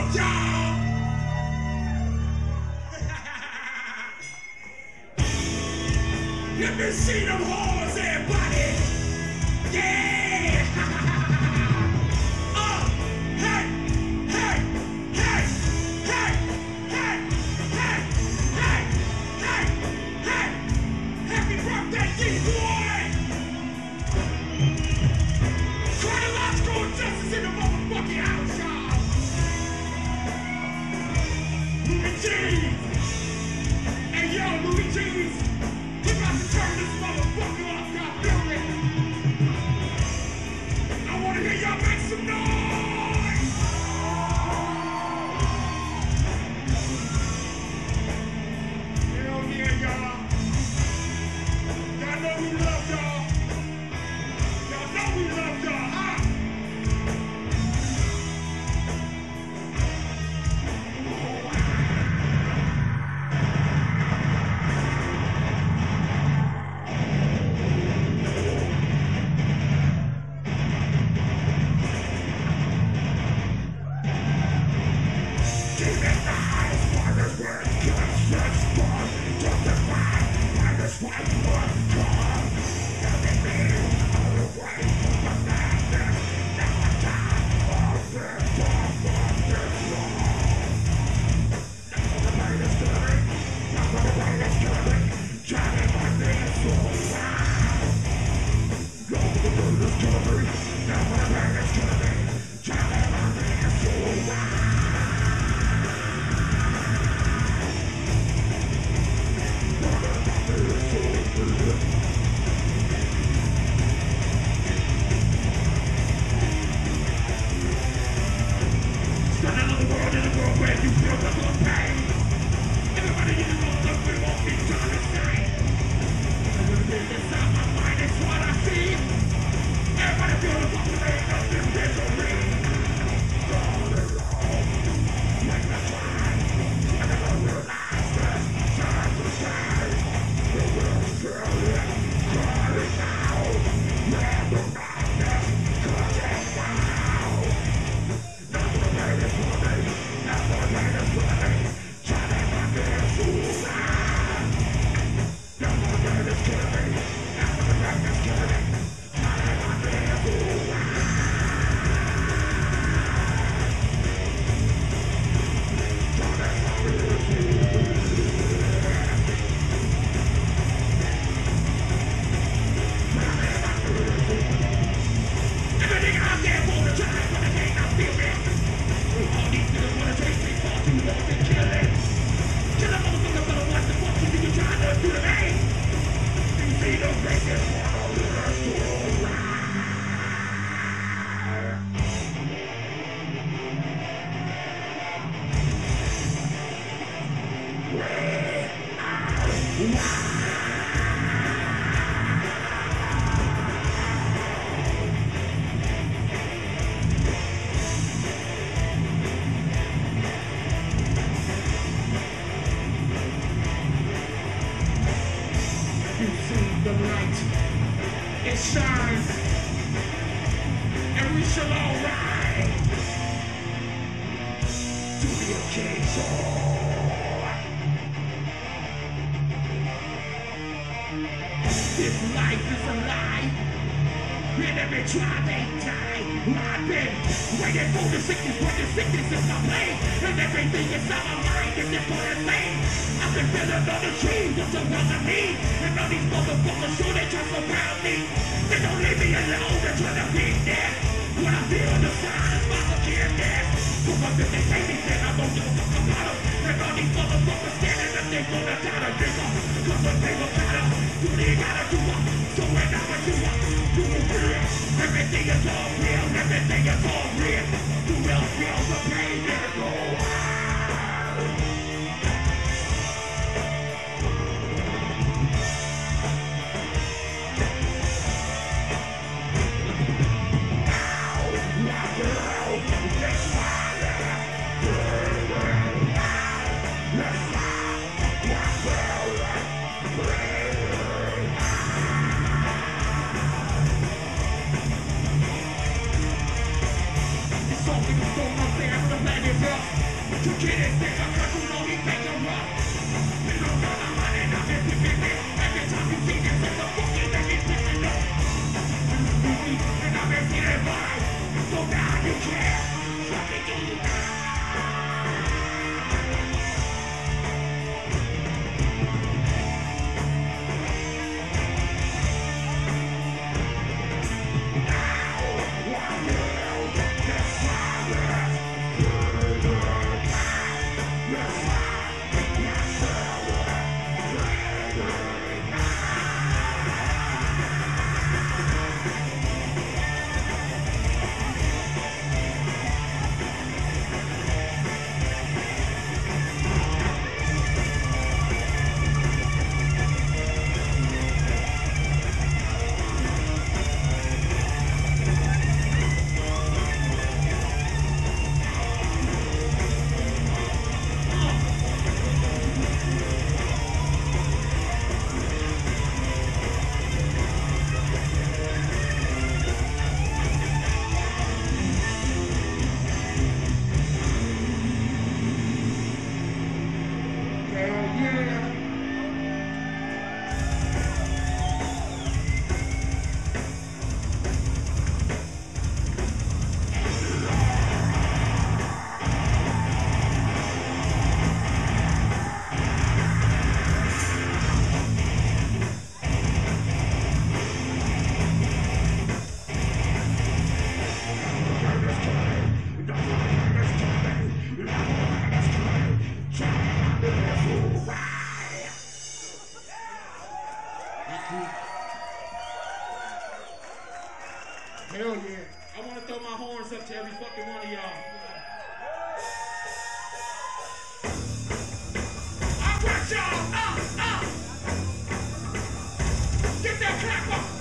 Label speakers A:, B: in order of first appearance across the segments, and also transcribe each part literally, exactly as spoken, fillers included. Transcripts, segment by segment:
A: y'all. Let me see them hoes, everybody. Yeah. uh, hey, hey, hey, hey, hey, hey, hey, hey, hey. Happy birthday, D-Boy. Chronological justice in the motherfucking house, y'all. Louis Jeans. Hey, yo, Louis Jeans. We about to turn this motherfucker off, y'all feel me? I wanna hear y'all make some noise! Hell yeah, y'all. Y'all know we love y'all. Y'all know we love y'all, huh? The light, it shines, and we shall all rise to the occasion. This life is a lie, and every tribe they die. I've been waiting for the sickness, but the sickness is my pain, and everything is on my mind is just for the same. I've been feeling on the trees, just a one of me. And all these motherfuckers sure they try to surround me. They don't leave me alone, they're trying to be there. When I feel the signs, my forgiveness. Because if they say me, then I won't give a fuck about them. And all these motherfuckers standing up, they gonna die to nigga. Cause when they gon' gotta do they gotta do up. So when I want you up, you will real. Everything is all real, everything is all real. You will feel the pain and go out. Something is going on there. Hell yeah. I want to throw my horns up to every fucking one of y'all. All right, y'all. Uh, uh. Get that clap up.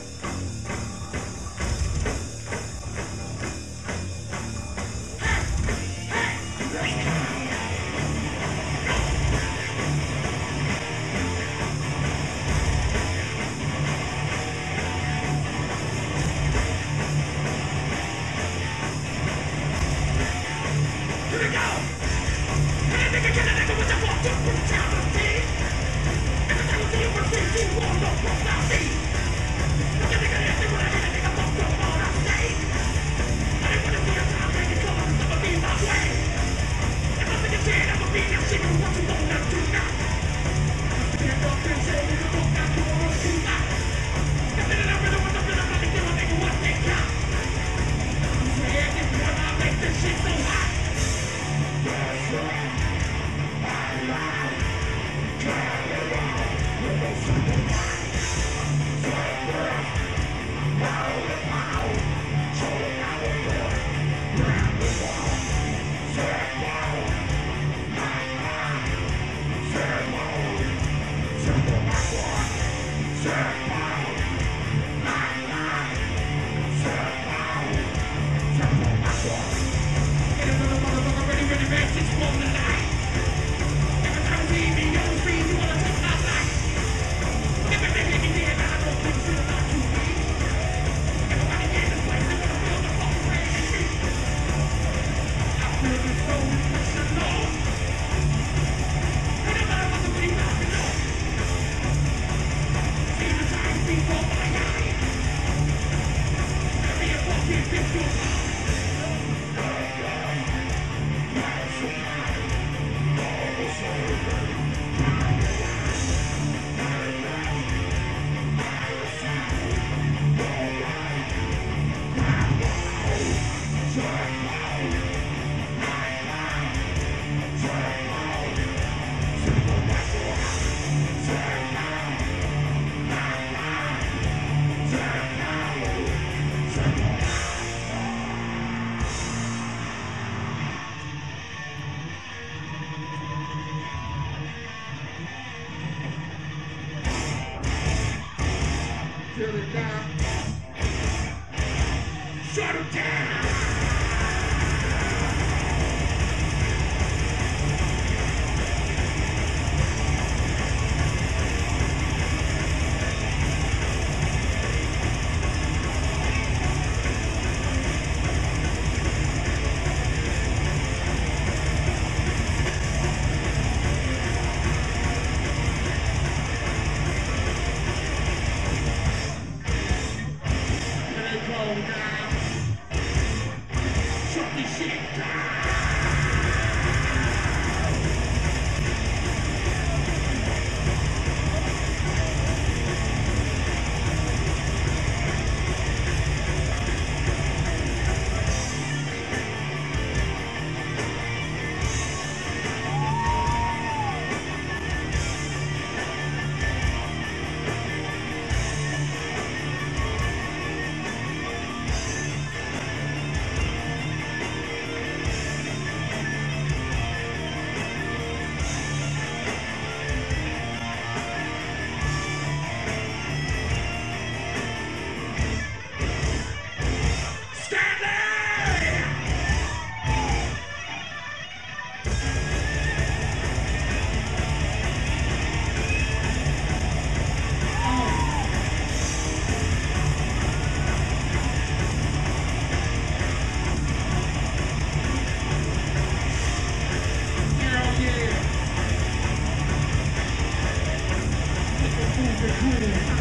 A: Shut it down! Cool.